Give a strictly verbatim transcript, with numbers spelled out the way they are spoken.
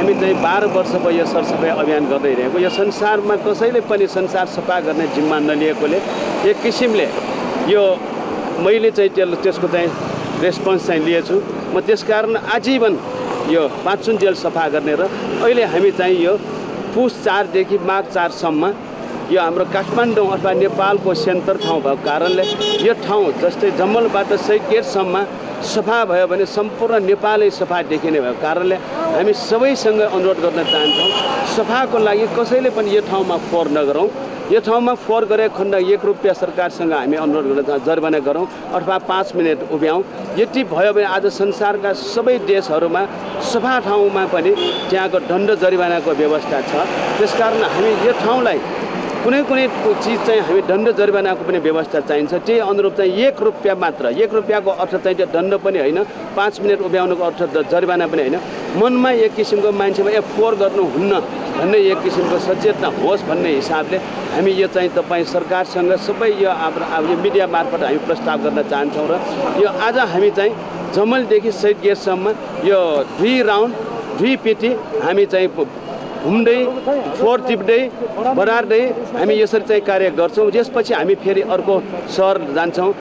हामी चाहिँ बाह्र वर्ष भयो यो सरसफाइ अभियान गर्दै रहेको। यो संसारमा कसैले पनि संसार सफा गर्ने जिम्मा नलिएकोले एक किसिमले यो मैले चाहिँ त्यसको चाहिँ रेस्पोन्स चाहिँ लिएछु। म त्यसकारण आजीवन यो पाँचसुन जेल सफा गर्ने र अहिले हामी चाहिँ यो पुस चारदेखि माघ चारसम्म यो हाम्रो काठमाडौँ अथवा नेपालको सेन्टर ठाउँ भएको कारणले यो ठाउँ जस्तै जम्मलबाट सहित गेटसम्म सफा भयो भने सम्पूर्ण नेपालै सफा देखिने भएको कारणले हामी सबैसँग अनुरोध गर्न चाहन्छौँ, सफाको लागि कसैले पनि यो ठाउँमा फोहोर नगरौँ। यो ठाउँमा फोहोर गरे खण्ड एक रुपियाँ सरकारसँग हामी अनुरोध गर्न चाहन्छौँ, जरिवाना गरौँ अथवा पाँच मिनट उभ्याउँ। यति भयो भने आज संसारका सबै देशहरूमा सफा ठाउँमा पनि त्यहाँको दण्ड जरिवानाको व्यवस्था छ। त्यसकारण हामी यो ठाउँलाई कुनै कुनै चिज चाहिँ हामी दण्ड जरिवानाको पनि व्यवस्था चाहिन्छ। त्यही अनुरूप चाहिँ एक रुपियाँ मात्र, एक रुपियाँको अर्थ चाहिँ त्यो दण्ड पनि होइन, पाँच मिनट उभ्याउनुको अर्थ जरिवाना पनि होइन। मनमा एक किसिमको मान्छेमा ए फोहोर गर्नुहुन्न भन्ने एक किसिमको सचेतना होस् भन्ने हिसाबले हामी यो चाहिँ तपाईँ सरकारसँग सबै यो अब यो मिडिया मार्फत हामी प्रस्ताव गर्न चाहन्छौँ। र यो आज हामी चाहिँ जमलदेखि शहीद गेटसम्म यो दुई राउन्ड दुई पिटी हामी चाहिँ घुम्दै फोहोर टिप्दै बढार्दै हामी यसरी चाहिँ कार्य गर्छौँ। त्यसपछि हामी फेरि अर्को सहर जान्छौँ।